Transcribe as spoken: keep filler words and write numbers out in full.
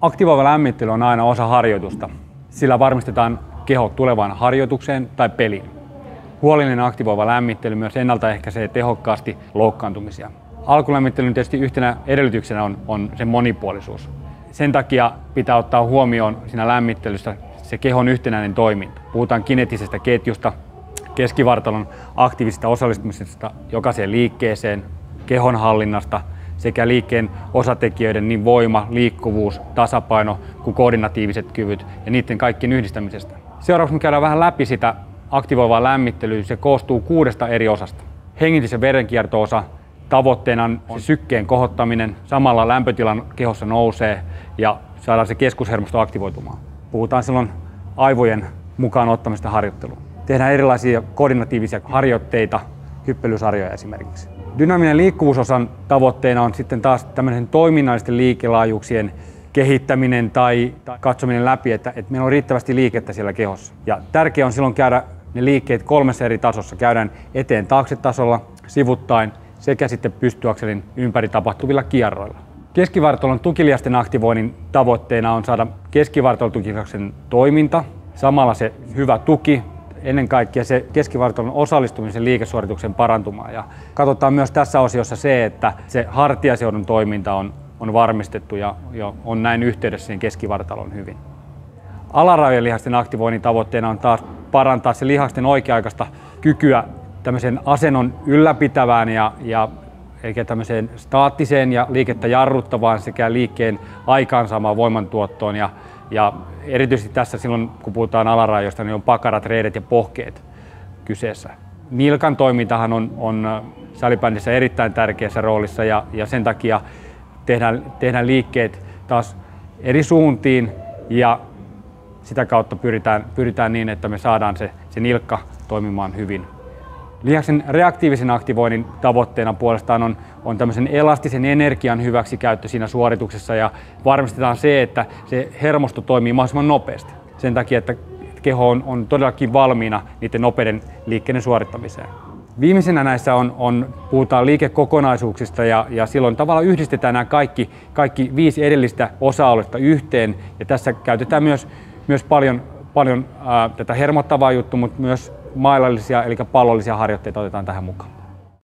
Aktivoiva lämmittely on aina osa harjoitusta. Sillä varmistetaan keho tulevaan harjoitukseen tai peliin. Huolellinen aktivoiva lämmittely myös ennaltaehkäisee tehokkaasti loukkaantumisia. Alkulämmittelyn tietysti yhtenä edellytyksenä on, on sen monipuolisuus. Sen takia pitää ottaa huomioon siinä lämmittelyssä se kehon yhtenäinen toiminta. Puhutaan kineettisestä ketjusta, keskivartalon aktiivisesta osallistumisesta jokaiseen liikkeeseen, kehonhallinnasta sekä liikkeen osatekijöiden niin voima, liikkuvuus, tasapaino kuin koordinatiiviset kyvyt ja niiden kaikkien yhdistämisestä. Seuraavaksi me käydään vähän läpi sitä aktivoivaa lämmittelyä. Se koostuu kuudesta eri osasta. Hengitys- ja verenkierto-osa. Tavoitteena on se sykkeen kohottaminen, samalla lämpötilan kehossa nousee ja saadaan se keskushermosto aktivoitumaan. Puhutaan silloin aivojen mukaan ottamista harjoitteluun. Tehdään erilaisia koordinatiivisia harjoitteita, hyppelysarjoja esimerkiksi. Dynaaminen liikkuvuusosan tavoitteena on sitten taas tämmöisen toiminnallisten liikelaajuuksien kehittäminen tai katsominen läpi, että, että meillä on riittävästi liikettä siellä kehossa. Ja tärkeää on silloin käydä ne liikkeet kolmessa eri tasossa. Käydään eteen taakse tasolla, sivuttain sekä sitten pystyakselin ympäri tapahtuvilla kierroilla. Keskivartalon tukilihasten aktivoinnin tavoitteena on saada keskivartalotukilihaksen toiminta, samalla se hyvä tuki, ennen kaikkea se keskivartalon osallistumisen liikesuorituksen parantumaan. Ja katsotaan myös tässä osiossa se, että se hartiaseudun toiminta on, on varmistettu ja, ja on näin yhteydessä siihen keskivartalon hyvin. Alarajojen lihasten aktivoinnin tavoitteena on taas parantaa se lihasten oikea-aikaista kykyä tämmöisen asennon ylläpitävään ja, ja eikä tämmöiseen staattiseen ja liikettä jarruttavaan sekä liikkeen aikaansaamaan voimantuottoon. Ja, ja erityisesti tässä silloin, kun puhutaan alarajoista, niin on pakarat, reidet ja pohkeet kyseessä. Nilkan toimintahan on, on salibändissä erittäin tärkeässä roolissa ja, ja sen takia tehdään, tehdään liikkeet taas eri suuntiin ja sitä kautta pyritään, pyritään niin, että me saadaan se, se nilkka toimimaan hyvin. Lihaksen reaktiivisen aktivoinnin tavoitteena puolestaan on, on tämmöisen elastisen energian hyväksikäyttö siinä suorituksessa ja varmistetaan se, että se hermosto toimii mahdollisimman nopeasti. Sen takia, että keho on, on todellakin valmiina niiden nopeiden liikkeiden suorittamiseen. Viimeisenä näissä on, on, puhutaan liikekokonaisuuksista ja, ja silloin tavallaan yhdistetään nämä kaikki, kaikki viisi edellistä osa-aluetta yhteen. Ja tässä käytetään myös, myös paljon, paljon ää, tätä hermottavaa juttua, mutta myös mailallisia eli pallollisia harjoitteita otetaan tähän mukaan.